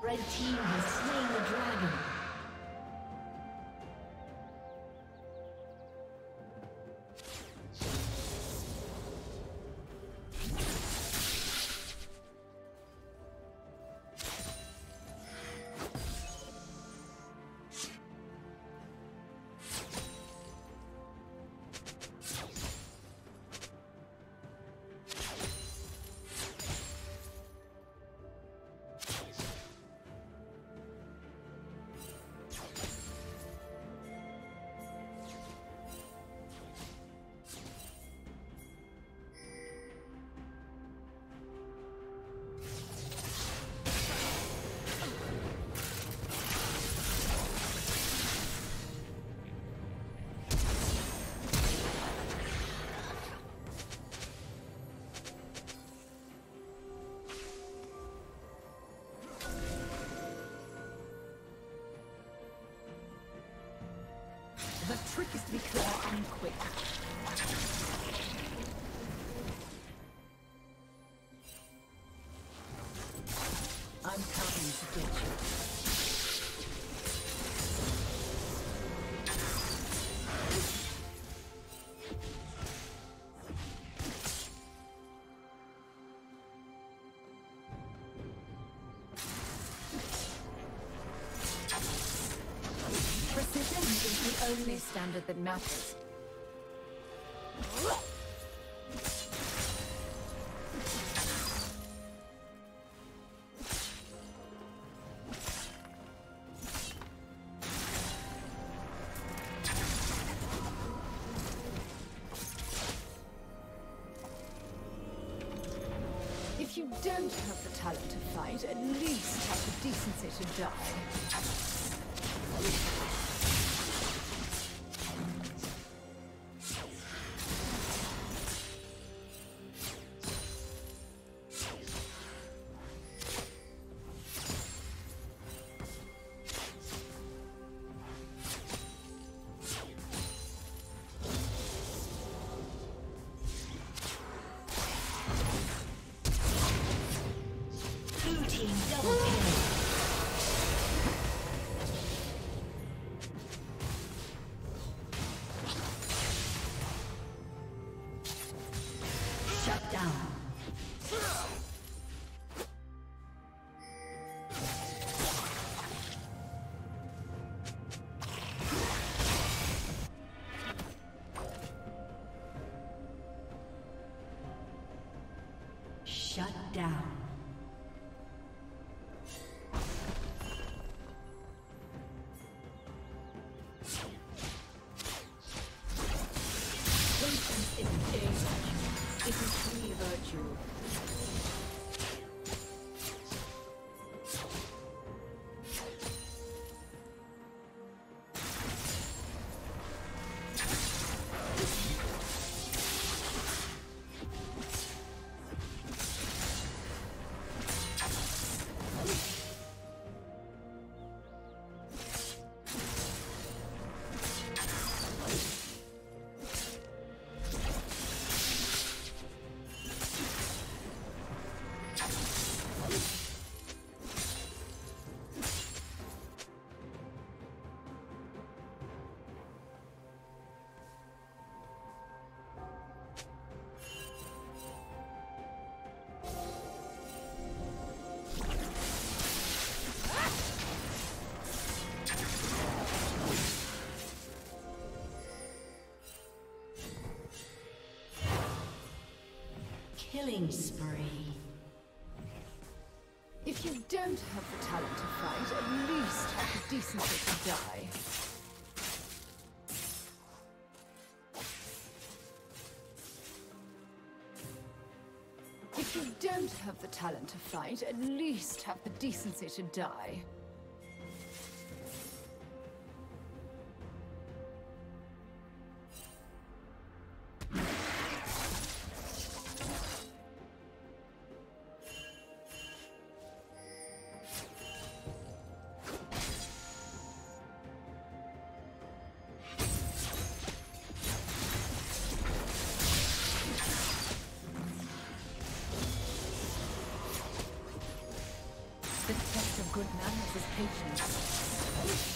Red team has slain the dragon. The trick is to be clear and quick. I'm coming to get you. Precision is the only standard that matters. If you don't have the talent to fight, at least have the decency to die. Shut down. Shut down. Patience isn't a virtue. It is free virtue. Killing spree. If you don't have the talent to fight, at least have the decency to die. If you don't have the talent to fight, at least have the decency to die. good manners is patience.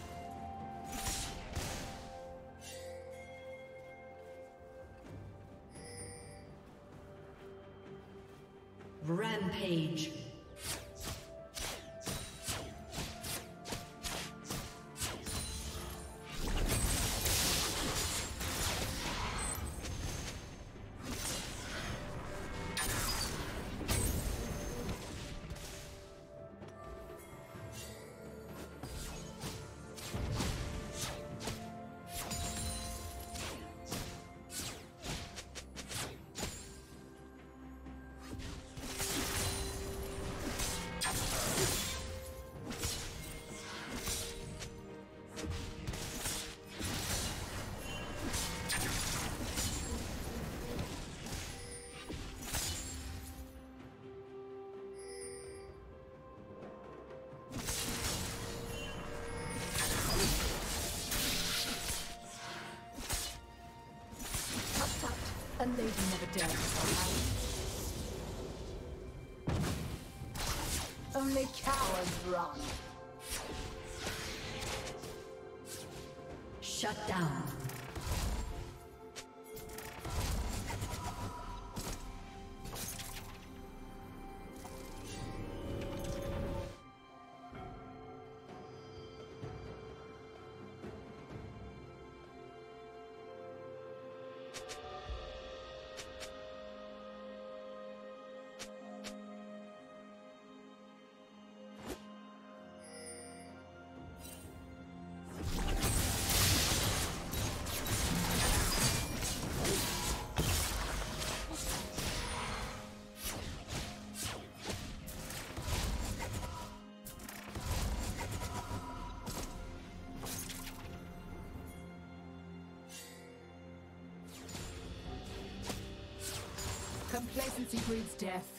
Rampage. A lady never dares to out. Only cowards run. Shut down. Complacency breeds death.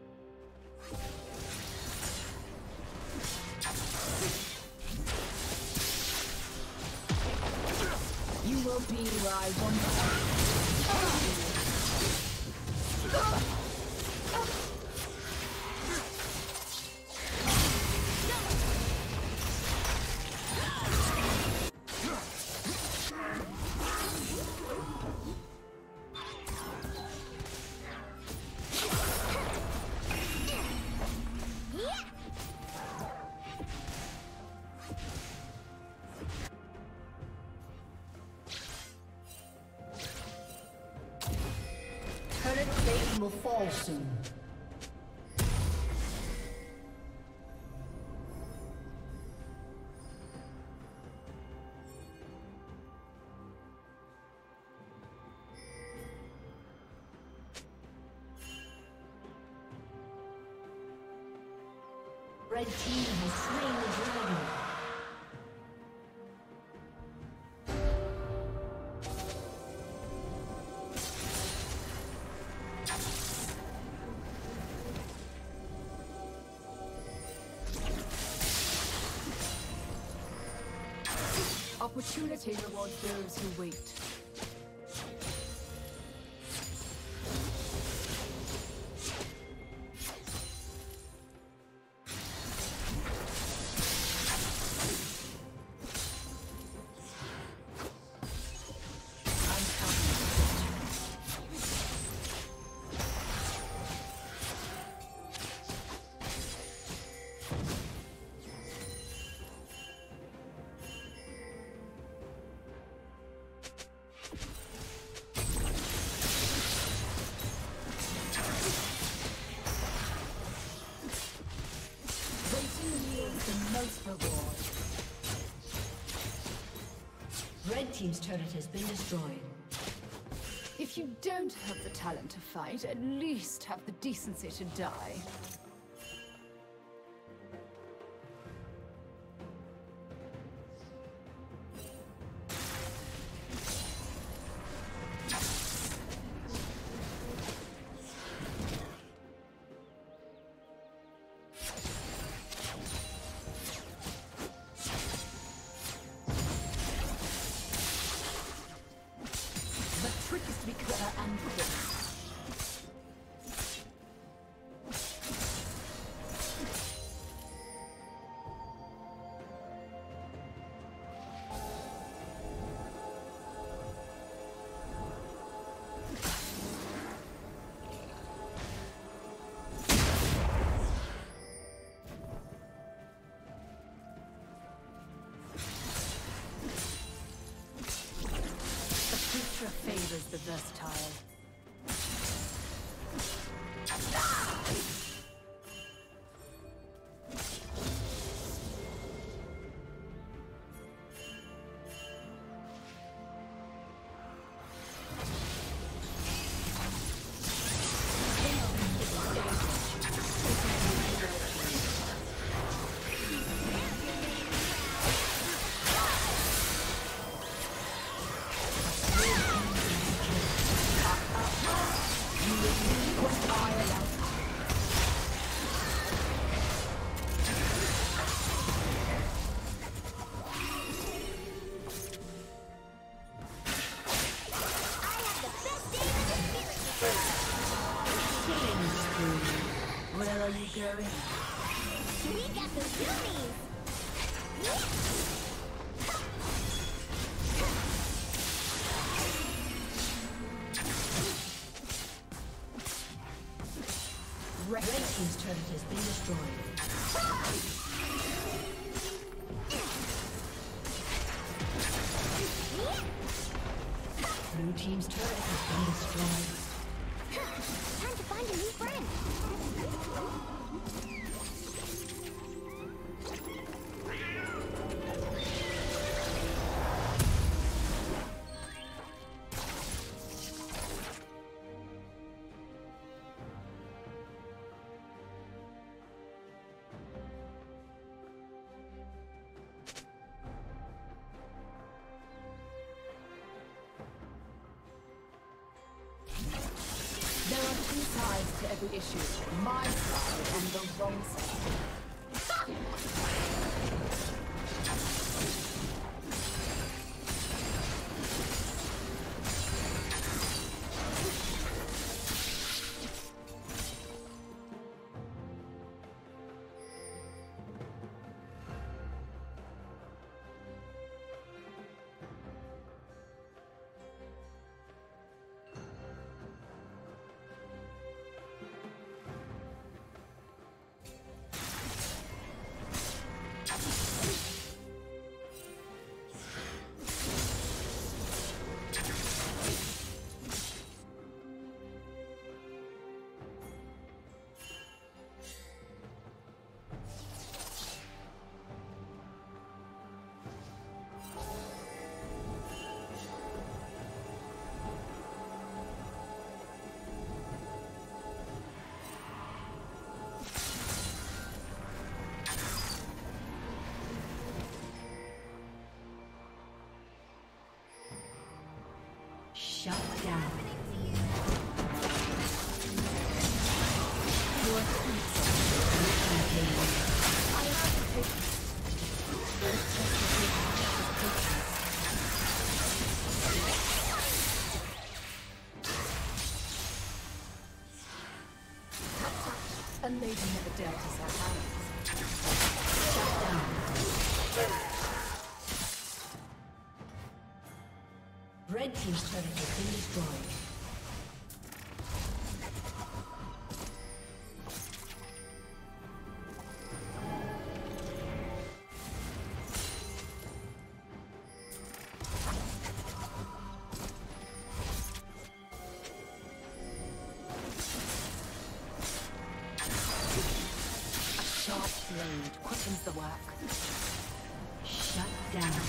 You will be where I want you. Turret plate will fall soon. Red team has slain the dragon. Opportunity rewards those who wait. Red team's turret has been destroyed. If you don't have the talent to fight, at least have the decency to die. versatile. Where are you going? We got the zoomies! Red team's turret has been destroyed. Blue team's turret has been destroyed. Time to find a new friend! There are two sides to every issue. My side and the wrong side. Shut down. A lady never dealt us our hands. Shut down. Red team's turret has been destroyed. Sharp blade quickens the work. Shut down.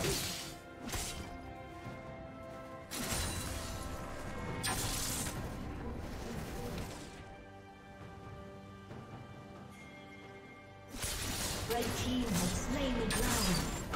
Red team has slain the dragon.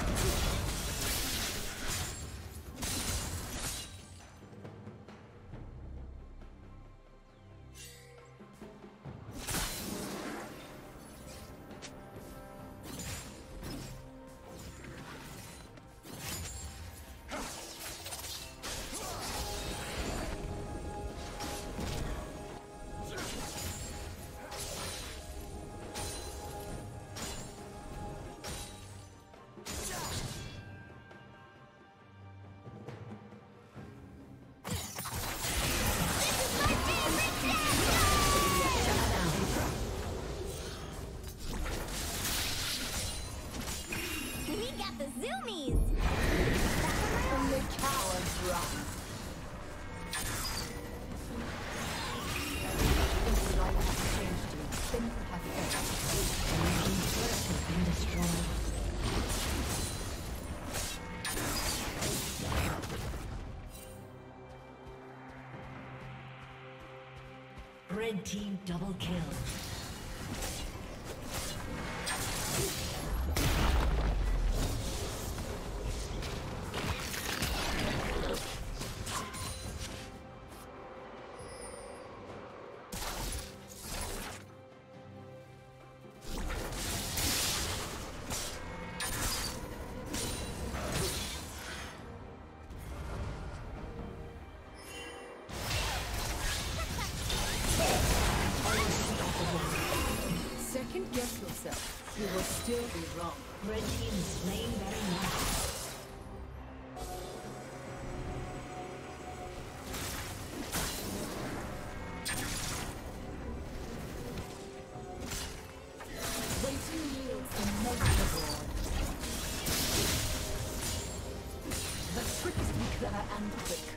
We got the zoomies! Only cowards run. Red team double kill. Second guess yourself. You will still be wrong. Red team is slain very much. Waiting yields the most reward. The trick is to be clever and quick.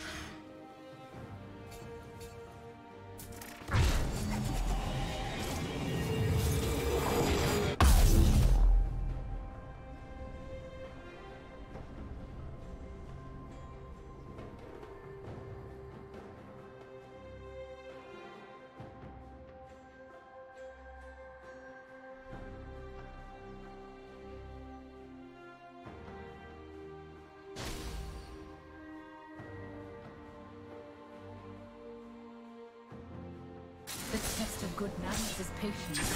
The test of good manners is patience.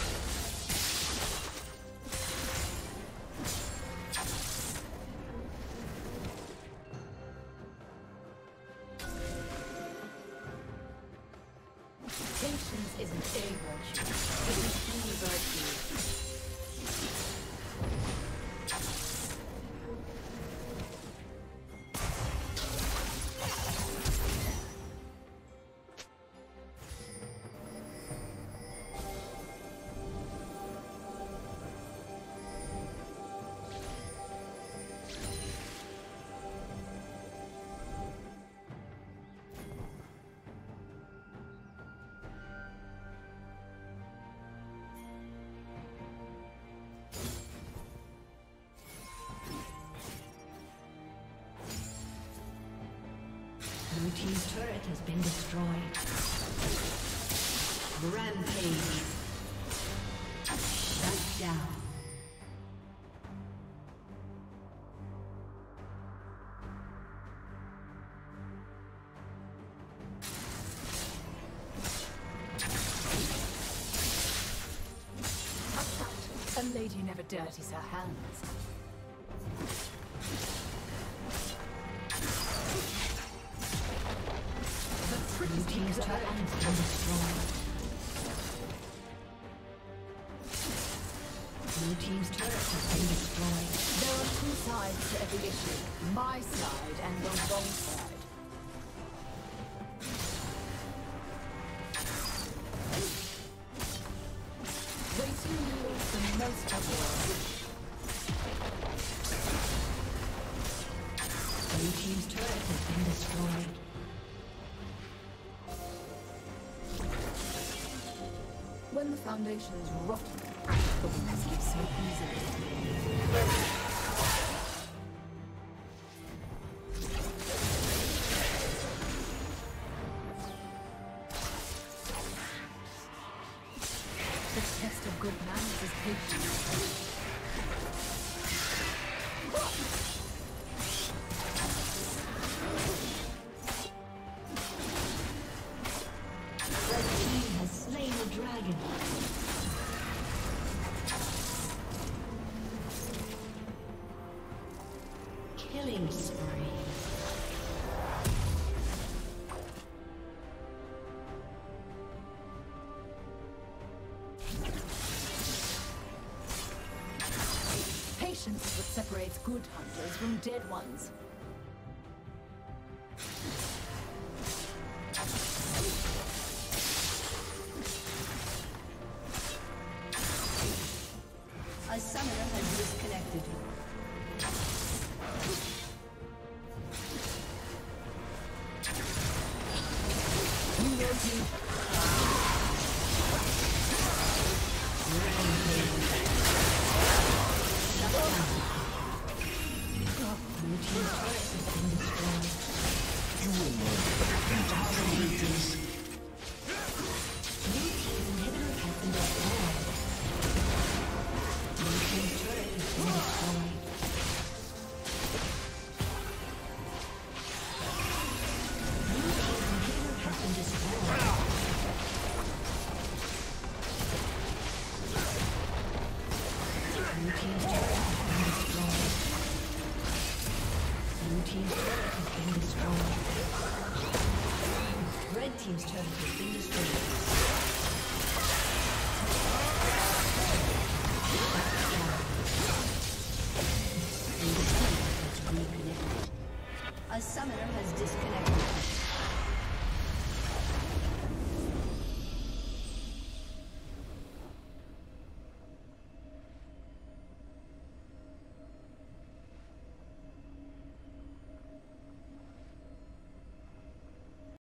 Patience isn't a virtue, it is the virtue. Blue team's turret has been destroyed. Rampage. Shut down. A lady never dirties her hands. Blue team's turret has been destroyed. Blue team's turret has been destroyed. There are two sides to every issue. My side and the wrong side. Waiting yields the most reward. Blue team's turret has been destroyed. When the foundation is rotten, the weakness gives so easily. The test of good manners is patience. Killing spree. Patience is what separates good hunters from dead ones. A summoner has disconnected. You will know what team's turret has been destroyed. Red team's turret has been destroyed. A summoner has disconnected.